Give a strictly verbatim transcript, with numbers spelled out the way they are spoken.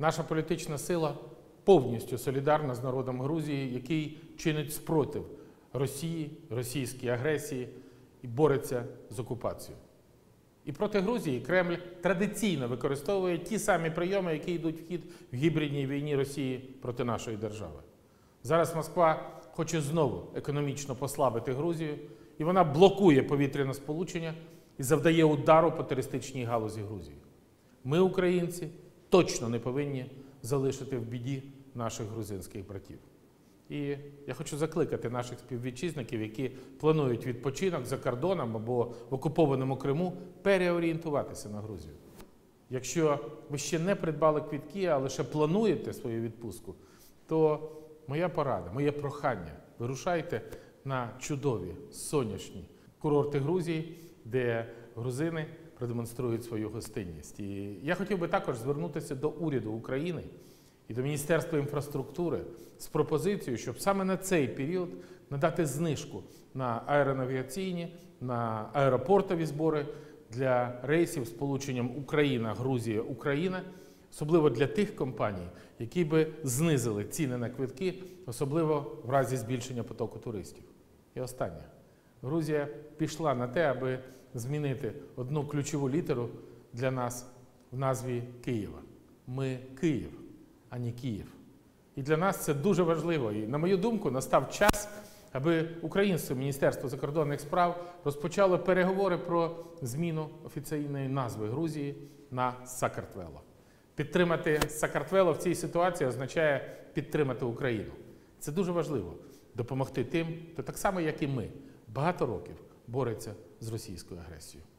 Наша політична сила повністю солідарна з народом Грузії, який чинить спротив Росії, російській агресії і бореться з окупацією. І проти Грузії Кремль традиційно використовує ті самі прийоми, які йдуть в хід в гібридній війні Росії проти нашої держави. Зараз Москва хоче знову економічно послабити Грузію, і вона блокує повітряне сполучення і завдає удару по туристичній галузі Грузії. Ми, українці, точно не повинні залишити в біді наших грузинських братів. І я хочу закликати наших співвітчизників, які планують відпочинок за кордоном або в окупованому Криму, переорієнтуватися на Грузію. Якщо ви ще не придбали квитки, а лише плануєте свою відпустку, то моя порада, моє прохання – вирушайте на чудові, сонячні курорти Грузії, де грузини продемонструють свою гостинність. І я хотів би також звернутися до уряду України і до Міністерства інфраструктури з пропозицією, щоб саме на цей період надати знижку на аеронавігаційні, на аеропортові збори для рейсів з сполученням Україна, Грузія, Україна, особливо для тих компаній, які би знизили ціни на квитки, особливо в разі збільшення потоку туристів. І останнє. Грузія пішла на те, аби змінити одну ключову літеру для нас в назві Києва. Ми Київ, а не Київ. І для нас це дуже важливо. І, на мою думку, настав час, аби українське Міністерство закордонних справ розпочало переговори про зміну офіційної назви Грузії на Сакартвело. Підтримати Сакартвело в цій ситуації означає підтримати Україну. Це дуже важливо – допомогти тим, хто так само, як і ми, багато років бореться з російською агресією.